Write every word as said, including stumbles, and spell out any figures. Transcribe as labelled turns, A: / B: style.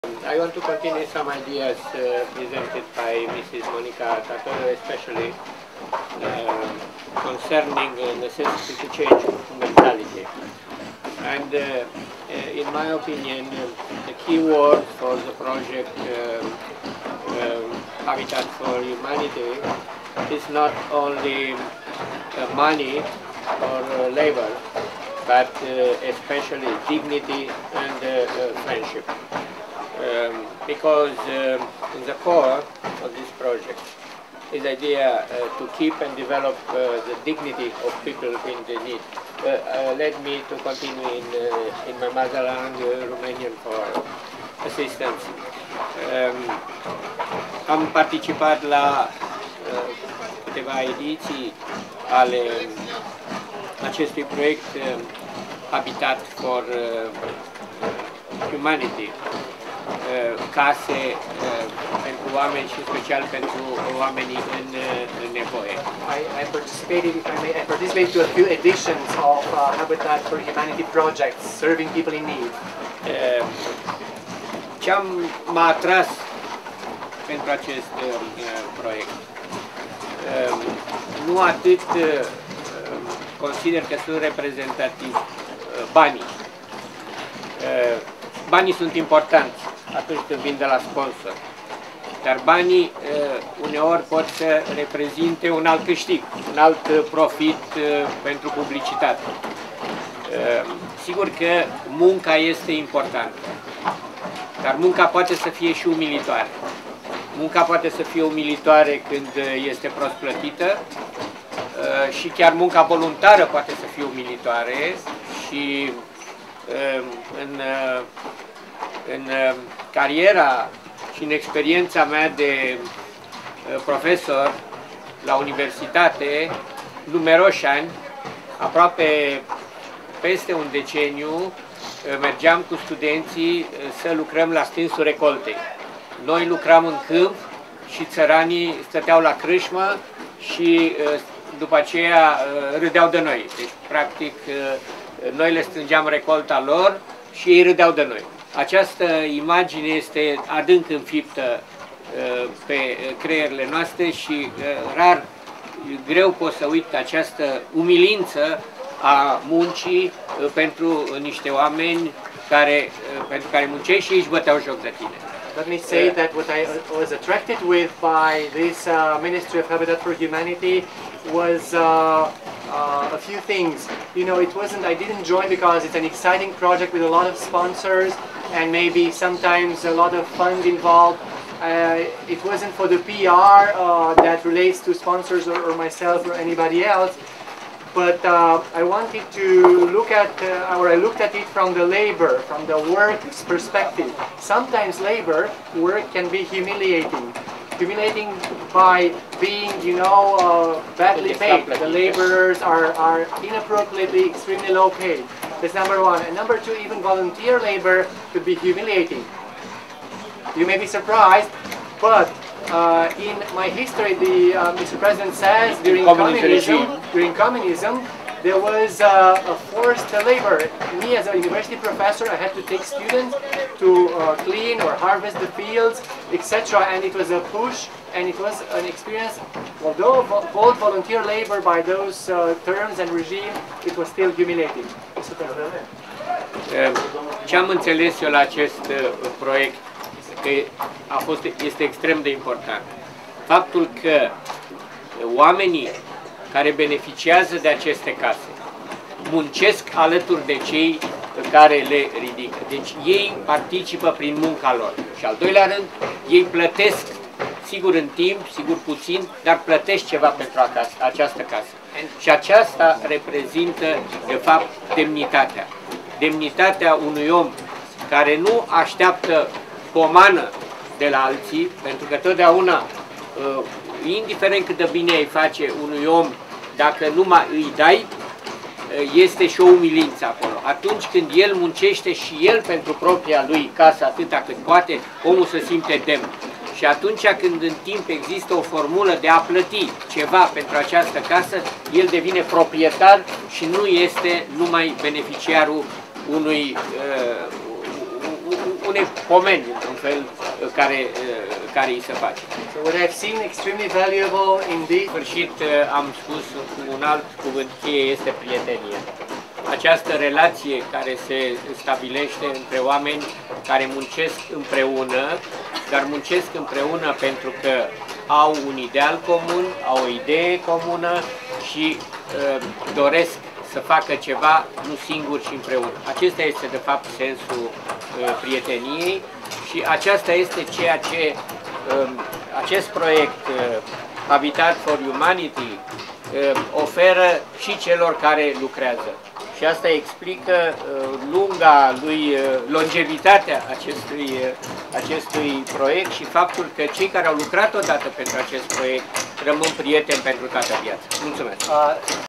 A: I want to continue some ideas uh, presented by Missus Monica Tatoro, especially uh, concerning the necessity to change mentality. And uh, in my opinion, the key word for the project um, um, Habitat for Humanity is not only uh, money or uh, labor, but uh, especially dignity and uh, uh, friendship. Um, because um, in the core of this project is the idea uh, to keep and develop uh, the dignity of people in the need. Uh, uh, let me to continue in, uh, in my mother tongue, uh, Romanian, for assistance. Um, am participat la uh, câteva ediții ale acestui proiect uh, Habitat for uh, Humanity. Case pentru oameni și special pentru oamenii în, în nevoie.
B: I, I participated, if I may, I participated to a few editions of uh, Habitat for Humanity projects serving people in need.
A: Ce m-a atras pentru acest proiect? Nu atât consider că sunt reprezentativi banii. Banii sunt importanți atunci când vin de la sponsor, dar banii uneori pot să reprezinte un alt câștig, un alt profit pentru publicitate. Sigur că munca este importantă, dar munca poate să fie și umilitoare. Munca poate să fie umilitoare când este prost plătită și chiar munca voluntară poate să fie umilitoare și în, în cariera și în experiența mea de profesor la universitate, numeroși ani, aproape peste un deceniu, mergeam cu studenții să lucrăm la stânsul recoltei. Noi lucram în câmp și țăranii stăteau la crâșmă și după aceea râdeau de noi. Deci, practic, noi le strângeam recolta lor și ei râdeau de noi. Această imagine este adânc înfiptă uh, pe creierile noastre și uh, rar, greu pot să uit această umilință a muncii uh, pentru niște oameni care, uh, pentru care muncești și își băteau joc de tine.
B: Let me say that what I was attracted with by this uh, Ministry of Habitat for Humanity was uh, uh, a few things. You know, it wasn't, I didn't join because it's an exciting project with a lot of sponsors and maybe sometimes a lot of funds involved. Uh, it wasn't for the P R uh, that relates to sponsors or, or myself or anybody else. But uh, I wanted to look at, uh, or I looked at it from the labor, from the work's perspective. Sometimes labor work can be humiliating. Humiliating by being, you know, uh, badly paid. The laborers are, are inappropriately, extremely low paid. That's number one. And number two, even volunteer labor could be humiliating. You may be surprised, but Uh, in my history, the uh, Mister President says during communism, during communism, there was uh, a forced labor. Me, as a university professor, I had to take students to uh, clean or harvest the fields, et cetera. And it was a push, and it was an experience. Although called volunteer labor by those uh, terms and regime, it was still humiliating.
A: Ce am înțeles eu la acest proiect că a fost, este extrem de important. Faptul că oamenii care beneficiază de aceste case muncesc alături de cei care le ridică. Deci ei participă prin munca lor. Și al doilea rând, ei plătesc, sigur în timp, sigur puțin, dar plătesc ceva pentru acasă, această casă. Și aceasta reprezintă, de fapt, demnitatea. Demnitatea unui om care nu așteaptă pomană de la alții, pentru că totdeauna, indiferent cât de bine îi face unui om, dacă numai îi dai, este și o umilință acolo. Atunci când el muncește și el pentru propria lui casă atâta cât poate, omul se simte demn. Și atunci când în timp există o formulă de a plăti ceva pentru această casă, el devine proprietar și nu este numai beneficiarul unui uh, unei pomeni, într-un fel, care, care îi se face.
B: So what I've seen extremely valuable indeed.
A: În sfârșit, am spus un alt cuvânt cheie, este prietenie. Această relație care se stabilește între oameni care muncesc împreună, dar muncesc împreună pentru că au un ideal comun, au o idee comună și uh, doresc să facă ceva, nu singuri și împreună. Acesta este, de fapt, sensul uh, prieteniei și aceasta este ceea ce uh, acest proiect uh, Habitat for Humanity uh, oferă și celor care lucrează. Și asta explică uh, lunga lui, uh, longevitatea acestui, uh, acestui proiect și faptul că cei care au lucrat odată pentru acest proiect rămân prieteni pentru toată viața. Mulțumesc! Uh.